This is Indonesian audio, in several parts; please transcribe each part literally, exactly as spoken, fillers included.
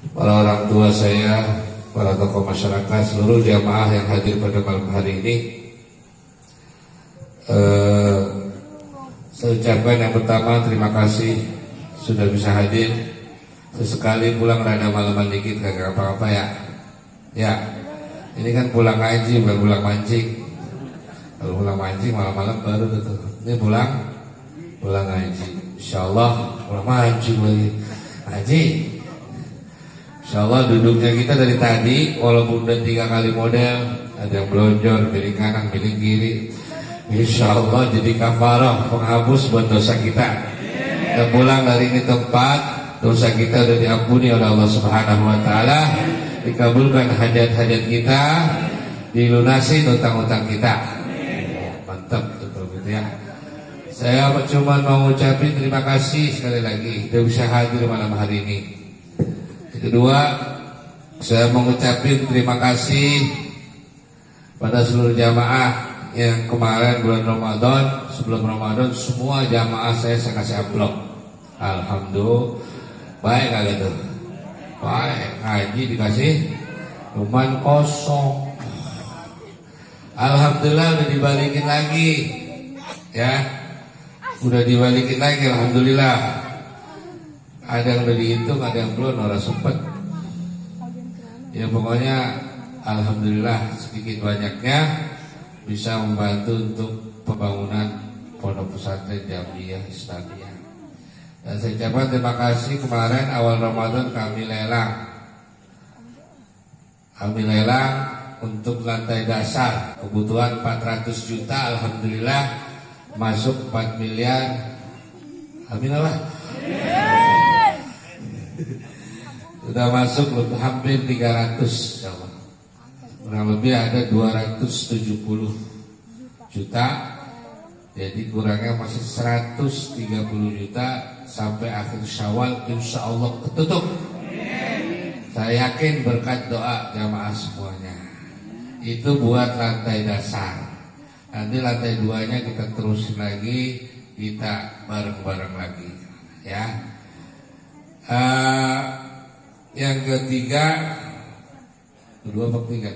para orang tua saya, para tokoh masyarakat, seluruh jamaah yang hadir pada malam hari ini. Eh, saya ucapkan yang pertama terima kasih sudah bisa hadir. Sesekali pulang rada malaman dikit kagak apa-apa ya. Ya, ini kan pulang ngaji bukan pulang mancing. Kalau pulang mancing malam-malam baru tuh. Ini pulang pulang ngaji. Insyaallah pulang mancing lagi. Ngaji. Insyaallah duduknya kita dari tadi walaupun udah tiga kali model, ada yang belonjor, miring kanan, miring kiri. Insyaallah jadi kafarah, penghapus buat dosa kita. Kita pulang dari ini tempat, dosa kita sudah diampuni oleh Allah Subhanahu wa taala, dikabulkan hajat-hajat kita, dilunasi utang-utang kita. Mantap betul gitu ya. Saya cuma mau ucapin terima kasih sekali lagi sudah bisa hadir malam hari ini. Kedua, saya mengucapkan terima kasih pada seluruh jamaah yang kemarin bulan Ramadan, sebelum Ramadan semua jamaah saya saya kasih amplop. Alhamdulillah, baik kali itu. Baik, ngaji dikasih cuman kosong. Alhamdulillah udah dibalikin lagi, ya, udah dibalikin lagi. Alhamdulillah. Ada yang udah dihitung, ada yang belum, orang sempet. Ya pokoknya alhamdulillah sedikit banyaknya bisa membantu untuk pembangunan pondok pesantren Jamiah Islamiyah. Dan saya ucapkan terima kasih kemarin awal Ramadan kami lelang. Kami lelang untuk lantai dasar kebutuhan empat ratus juta, alhamdulillah masuk empat miliar. Amin Allah. Sudah masuk hampir tiga ratus, insyaallah. Kurang lebih ada dua ratus tujuh puluh juta. Jadi kurangnya masih seratus tiga puluh juta sampai akhir Syawal insyaallah ketutup. Saya yakin berkat doa jamaah semuanya. Itu buat lantai dasar. Nanti lantai duanya kita terusin lagi, kita bareng-bareng lagi, ya. Uh, yang ketiga, kedua atau ketiga?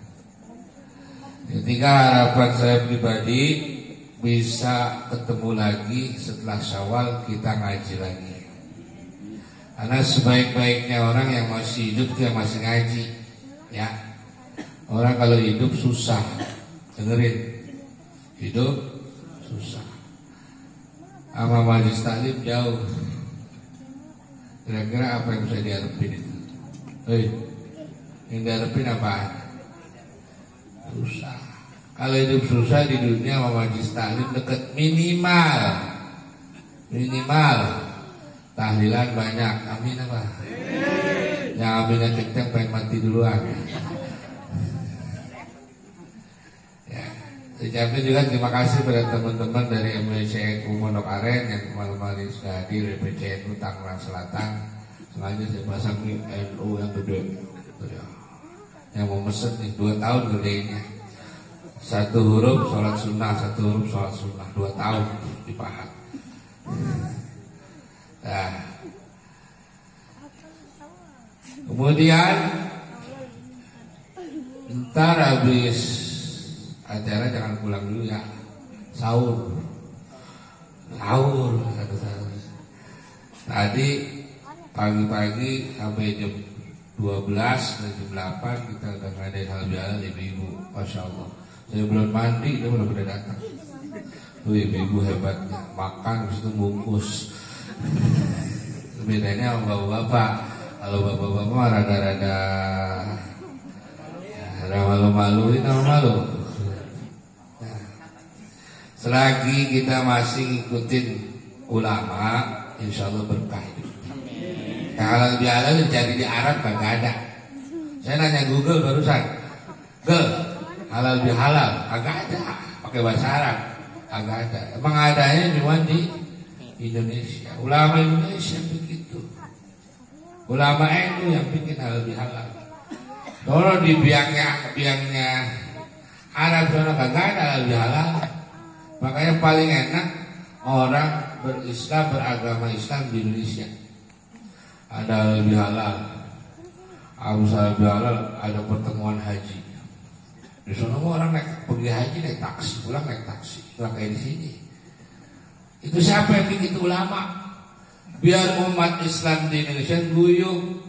Yang ketiga, harapan saya pribadi bisa ketemu lagi setelah Syawal, kita ngaji lagi. Karena sebaik-baiknya orang yang masih hidup dia masih ngaji, ya. Orang kalau hidup susah, dengerin, hidup susah. Sama majlis taklim jauh. Kira-kira apa yang bisa diharapin itu? Hei, yang diharapin apaan? Susah. Kalau hidup susah di dunia sama majlis taklim dekat, minimal minimal tahlilan banyak. Amin apa? Yang aminnya kenceng pengen mati duluan. Ya, ucapin juga terima kasih pada teman-teman dari M W C N U Pondok Aren yang kemarin-kemarin sudah hadir di M W C N U Tangerang Selatan. Sengaja saya pasang N U yang gede, yang mau mesen nih dua tahun gedenya. Satu huruf sholat sunnah, satu huruf sholat sunnah, dua tahun dipahat. Nah, kemudian ntar habis acara jangan pulang dulu ya, sahur, sahur, sahur. Tadi pagi-pagi sampai jam dua belas dan jam delapan kita udah ngadain hal biasa ibu-ibu, masya Allah. Saya belum mandi, dia udah pada datang. Tuh ibu-ibu hebatnya, makan habis itu bungkus. Bedanya sama bapak-bapak. Kalau bapak-bapak mah rada-rada ada malu-maluin sama malu. Nah, selagi kita masih ngikutin ulama, insya Allah berkah. Nah, halal bihalal jadi di Arab kagak ada. Saya nanya Google barusan, Google halal bihalal kagak ada, pakai bahasa Arab kagak ada. Emang adanya cuma di Indonesia. Ulama Indonesia begitu. Ulama itu yang bikin halal bihalal. Kalau di biangnya biangnya Arab sana kagak ada halal bihalal. Makanya paling enak orang berislam, beragama Islam di Indonesia. Ada halal bihalal. Abu Salabiyalal ada pertemuan haji. Di sana orang naik pergi haji naik taksi, pulang naik taksi, nggak kayak di sini. Itu siapa yang bikin itu ulama? Biar umat Islam di Indonesia guyup.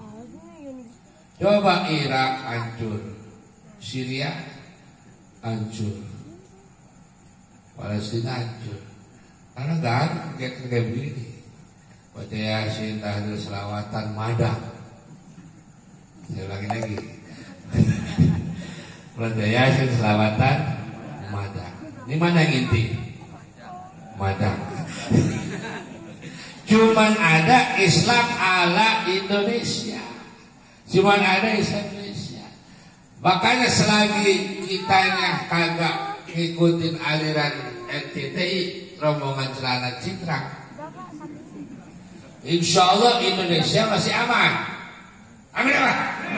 Coba Irak hancur, Syria hancur, Palestina hancur. Karena nggak ada kegiatan kayak begini. Baca Yasin, tahlil, selawatan, madang. Saya ulangi lagi. Baca Yasin, selawatan, madang. Ini mana yang inti? Madang. Cuman ada Islam ala Indonesia. Cuman ada Islam Indonesia. Makanya selagi kitanya kagak ngikutin aliran R T T I, rombongan celana cingkrang, insya Allah Indonesia masih aman. Amin apa?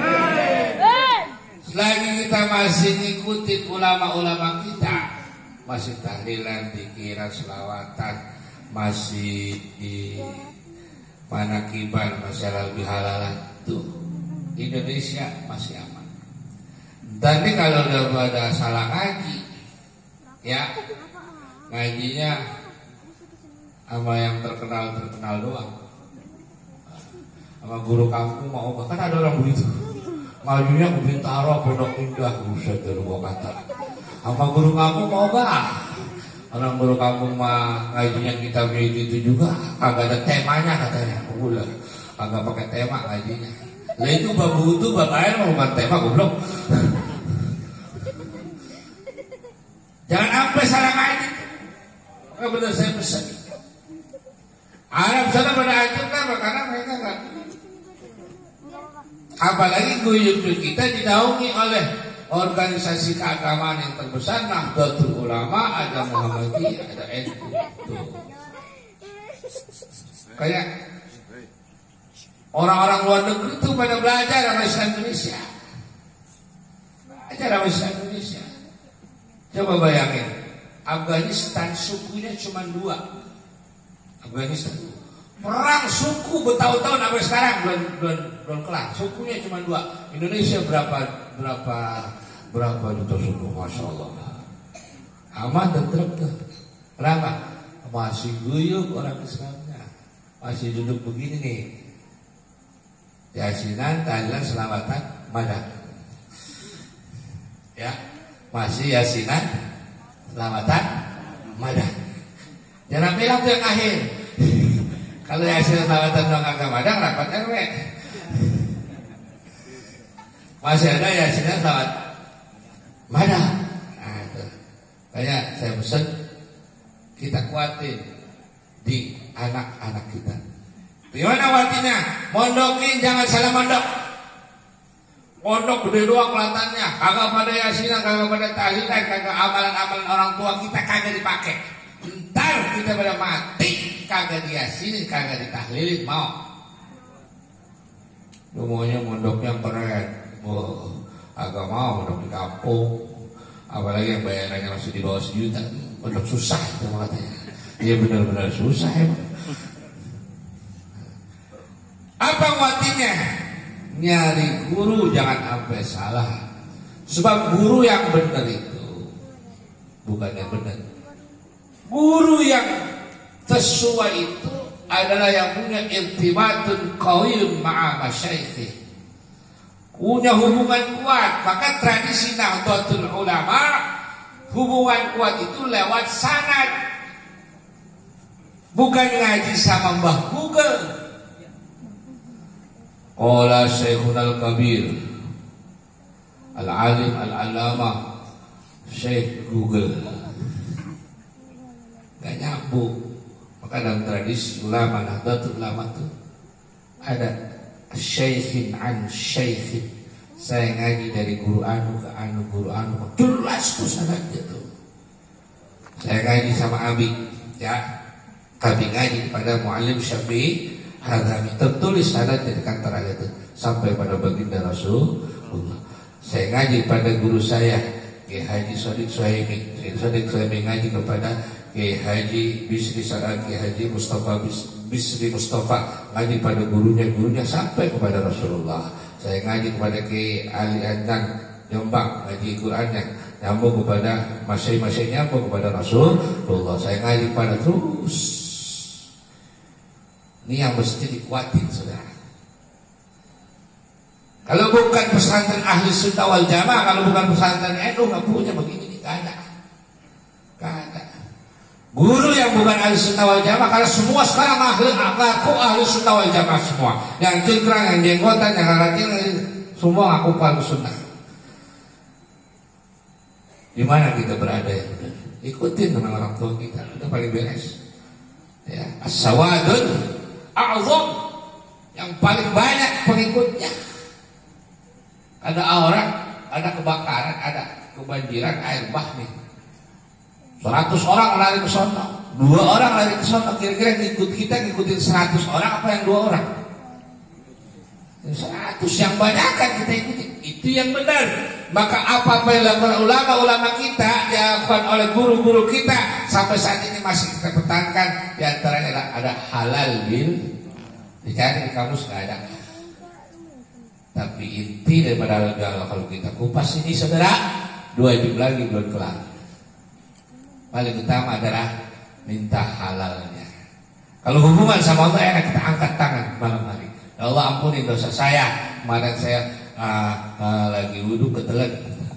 Selagi kita masih ngikutin ulama-ulama kita, masih tahlilan, pikiran, selawatan, masih di manakiban, masih lebih halalan, tuh Indonesia masih aman. Tapi kalau udah pada salah ngaji, ya ngajinya sama yang terkenal terkenal doang, sama guru kampung mau, bahkan ada orang begitu, ngajinya ke Bintaro, Pondok Indah, buset dari gua kata, sama guru kampung mau gak? Orang guru kampung mah ngajinya kita begitu juga, kagak ada temanya katanya, udah kagak pakai tema ngajinya. Lah itu babu itu bapaknya mau bukan tema goblok. Jangan sampai salah ngaji. Maka benar saya pesan. Arab sana pada hancur kenapa? Karena mereka nggak. Apalagi guyup kita dinaungi oleh organisasi keagamaan yang terbesar, Nahdlatul Ulama, ada Muhammadiyah, ada N U. Kayak orang-orang luar negeri itu pada belajar sama Islam Indonesia. Belajar sama Islam Indonesia. Coba bayangin, Afghanistan sukunya cuma dua. Afghanistan perang suku bertahun-tahun sampai sekarang belum belum belum kelar. Sukunya cuma dua. Indonesia berapa berapa berapa juta suku, masya Allah. Aman dan tenang. Kenapa? Masih guyup orang Islamnya, masih duduk begini nih. Yasinan, tahlilan, selawatan, madang. Ya, masih yasinan, selawatan, madang. Jangan bilang itu yang akhir. Kalau yasinan, selawatan, agak madang, rapat R W. Masih ada yasinan, selawat, madang. Nah, itu. Kayak saya pesan, kita kuatin di anak-anak kita. Gimana artinya? Mondokin jangan salah mondok. Mondok gede doang kelihatannya, kagak pada yasinan, kagak pada tahlilan, kagak amalan-amalan orang tua kita kagak dipakai. Ntar kita pada mati kagak diyasinin, kagak ditahlilin, mau? Lu maunya mondok yang keren. Oh, agak mau mondok di kampung. Apalagi yang bayarannya masih di bawah sejuta. Mondok susah itu katanya. Iya benar-benar susah emang. Apa artinya? Nyari guru jangan sampai salah. Sebab guru yang benar itu bukan yang benar. Guru yang sesuai itu adalah yang punya irtibatun qawiyyun ma'a masyaikh. Punya hubungan kuat. Maka tradisi Nahdlatul Ulama, hubungan kuat itu lewat sanad. Bukan ngaji sama Mbah Google. Qala Syekhun Al-Kabir Al-Alim Al-Alama Syekh Google. Gak nyambung. Maka dalam tradisi ulama Nahdlatul Ulama itu ada Syekhin an Syekhin. Saya ngaji dari guru anu ke anu, guru anu, jelas tuh sanadnya tuh. Saya ngaji sama Abi, ya. Kami ngaji kepada Mu'allim Syafi'i Hadami, tertulis sanadnya di kantor itu sampai pada baginda Rasulullah. Saya ngaji pada guru saya Kiai Haji Shadiq Suhaimi. Kiai Shadiq Suhaimi ngaji kepada Kiai Haji Bisri Sadat, Kiai Haji Mustafa Bis, Bisri Mustafa ngaji pada gurunya, gurunya sampai kepada Rasulullah. Saya ngaji kepada Ki Ali Anjang Jombang, ngaji Qurannya nyambung kepada masing-masing, nyambung kepada Rasulullah. Saya ngaji pada terus. Ini yang mesti dikuatin, saudara. Kalau bukan pesantren ahli sunnah wal jamaah, kalau bukan pesantren N U, nggak punya begini, nggak ada, nggak ada. Guru yang bukan ahli sunnah wal jamaah, karena semua sekarang ahli, ngaku ahli sunnah wal jamaah semua. Yang cingkrang, yang jenggotan, yang haratin, semua ngaku ahli sunnah. Di mana kita berada ya? Ikutin dengan orang tua kita, itu paling beres. Ya, as-sawadun a'zam, yang paling banyak pengikutnya. Ada orang, ada kebakaran, ada kebanjiran air bah nih. Seratus orang lari ke sono, dua orang lari ke sono. Kira-kira ngikut kita ngikutin seratus orang apa yang dua orang? Seratus yang banyak kan kita ikuti. Itu yang benar. Maka apa-apa yang dilakukan ulama-ulama kita, dilakukan oleh guru-guru kita, sampai saat ini masih kita pertahankan. Di antaranya ada halal bil, dicari di kamus nggak ada. Tapi inti daripada halal bil, kalau kita kupas ini saudara, dua jam lagi belum kelar. Paling utama adalah minta halalnya. Kalau hubungan sama Allah enak, kita angkat tangan malam hari. Ya Allah, ampuni dosa saya. Kemarin saya uh, uh, lagi wudhu ketelan.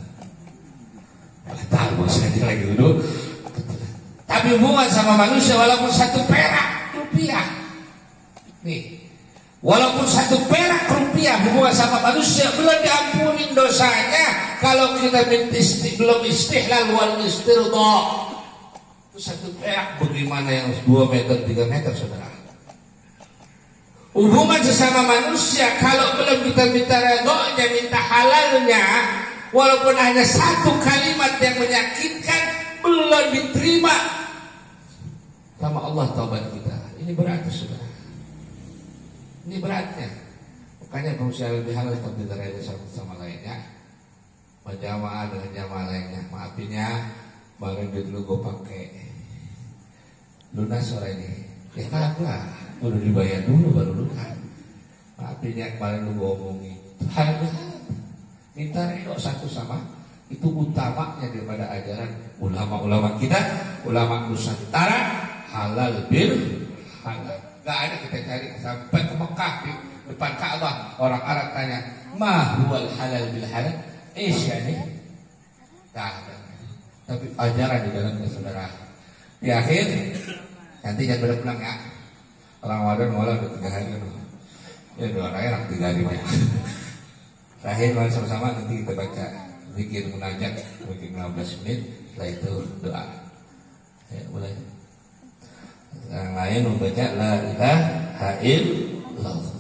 Nggak tahu saya lagi wudhu. Tapi hubungan sama manusia walaupun satu perak rupiah. Nih, walaupun satu perak rupiah hubungan sama manusia belum diampuni dosanya. Kalau kita isti, belum istihlal wal istirda. Itu satu perak bagaimana yang dua meter tiga meter saudara. Hubungan sesama manusia kalau belum kita minta redhonya, minta halalnya, walaupun hanya satu kalimat yang menyakitkan, belum diterima sama Allah taubat kita. Ini berat saudara. Ini beratnya. Makanya manusia lebih halal tapi terhadap satu sama lainnya. Berjamaah dengan jamaah lainnya. Maafin ya, bagian duit lu gue pakai lunas sore ini. Ya kagak. Udah dibayar dulu baru lunas. Maafin ya kemarin lu ngomongin. Hanya minta redho satu sama, itu utamanya daripada ajaran ulama-ulama kita, ulama Nusantara. Halal bil halal. Gak ada kita cari sampai ke Mekah di depan Ka'bah, orang Arab tanya, "Ma huwal halal bil halal?" Eh ini tak ada. Tapi ajaran di dalamnya saudara. Di akhir nanti jangan pada pulang ya. Orang wadah malah udah tiga hari kan. Ya dua hari enak tiga hari banyak. Terakhir mari sama-sama nanti kita baca zikir munajat mungkin lima belas menit. Setelah itu doa. Ya boleh. Yang lain membaca la ilaha illallah.